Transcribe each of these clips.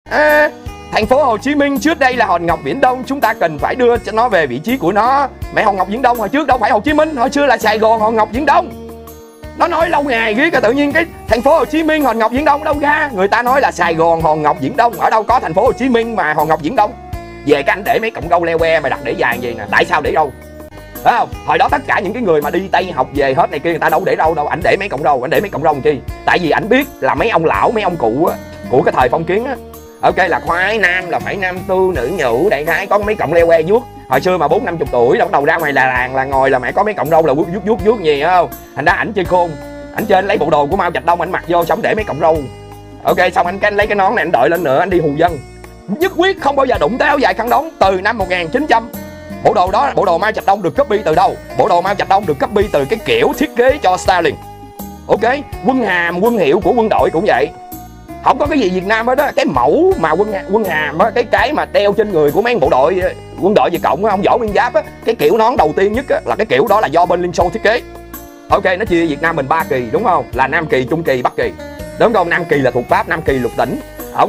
Thành phố Hồ Chí Minh trước đây là hòn ngọc Viễn Đông, chúng ta cần phải đưa cho nó về vị trí của nó. Mẹ, hòn ngọc Viễn Đông hồi trước đâu phải Hồ Chí Minh, hồi xưa là Sài Gòn hòn ngọc Viễn Đông. Nó nói lâu ngày ghê, cái tự nhiên cái thành phố Hồ Chí Minh hòn ngọc Viễn Đông đâu ra. Người ta nói là Sài Gòn hòn ngọc Viễn Đông, ở đâu có thành phố Hồ Chí Minh mà hòn ngọc Viễn Đông. Về cái anh để mấy cọng râu leo que mày đặt để dài vậy nè, tại sao để râu? Phải không? Hồi đó tất cả những cái người mà đi Tây học về hết này kia, người ta đâu để râu đâu, ảnh để mấy cọng râu, ảnh để mấy cọng râu làm chi? Tại vì ảnh biết là mấy ông lão, mấy ông cụ á, của cái thời phong kiến á, ok là khoái nam là phải nam tư nữ nhũ, đại khái có mấy cọng leo que vuốt. Hồi xưa mà 40-50 tuổi bắt đầu ra ngoài là làng là ngồi là mẹ có mấy cọng râu là vuốt gì không? Thành ra ảnh chơi khôn, ảnh trên lấy bộ đồ của Mao Trạch Đông ảnh mặc vô xong để mấy cọng râu. Ok, xong anh lấy cái nón này anh đội lên nữa, anh đi hù dân. Nhất quyết không bao giờ đụng tới áo dài khăn đóng từ năm 1900. Bộ đồ đó, bộ đồ Mao Trạch Đông được copy từ đâu? Bộ đồ Mao Trạch Đông được copy từ cái kiểu thiết kế cho Stalin. Ok, quân hàm, quân hiệu của quân đội cũng vậy. Không có cái gì Việt Nam hết đó. Cái mẫu mà quân hàm á, cái mà đeo trên người của mấy bộ đội quân đội Việt Cộng á, ông Võ Nguyên Giáp á, cái kiểu nón đầu tiên nhất á, là cái kiểu đó là do bên Liên Xô thiết kế. Ok, nó chia Việt Nam mình 3 kỳ đúng không? Là Nam kỳ, Trung kỳ, Bắc kỳ. Đúng không? Nam kỳ là thuộc Pháp, Nam kỳ lục tỉnh. Ở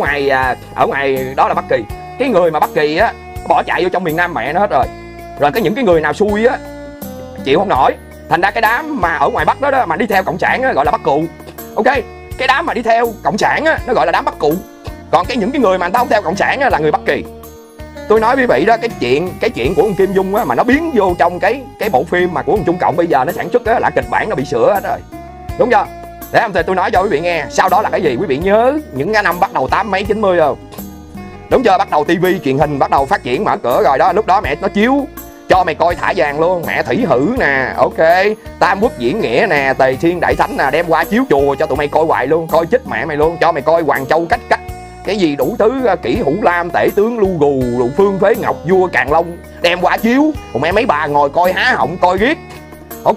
ngoài đó là Bắc kỳ. Cái người mà Bắc kỳ á bỏ chạy vô trong miền Nam mẹ nó hết rồi. Rồi những cái người nào xui á chịu không nổi. Thành ra cái đám mà ở ngoài Bắc đó mà đi theo cộng sản á, gọi là Bắc cụ. Ok, cái đám mà đi theo cộng sản á, nó gọi là đám Bắc cụ. Còn những cái người mà người ta không theo cộng sản á, là người Bắc kỳ. Tôi nói quý vị đó, cái chuyện của ông Kim Dung á, mà nó biến vô trong cái bộ phim mà của ông Trung Cộng bây giờ nó sản xuất á, là kịch bản nó bị sửa hết rồi, đúng chưa? Để không thì tôi nói cho quý vị nghe, sau đó là cái gì? Quý vị nhớ những cái năm bắt đầu 80 mấy 90 không? Đúng chưa? Bắt đầu tivi truyền hình bắt đầu phát triển mở cửa rồi đó. Lúc đó mẹ nó chiếu cho mày coi thả vàng luôn, mẹ Thủy Hử nè, ok, Tam Quốc Diễn Nghĩa nè, Tề Thiên Đại Thánh nè, đem qua chiếu chùa cho tụi mày coi hoài luôn, coi chết mẹ mày luôn, cho mày coi Hoàng Châu cách cái gì đủ thứ, Kỷ Hữu Lam, Tể Tướng Lưu Gù, Phương Phế Ngọc, Vua Càn Long, đem qua chiếu, còn mấy bà ngồi coi há họng coi riết. Ok,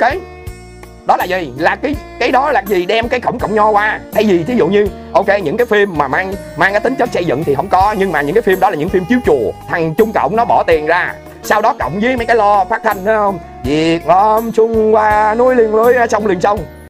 đó là gì? Là cái đó là gì? Đem cái cộng nho qua. Thay vì thí dụ như ok, những cái phim mà mang cái tính chất xây dựng thì không có, nhưng mà những cái phim đó là những phim chiếu chùa, thằng Trung Cộng nó bỏ tiền ra, sau đó cộng với mấy cái lo phát thanh, thấy không? Việt Nam Trung Hoa núi liền lưới sông liền sông.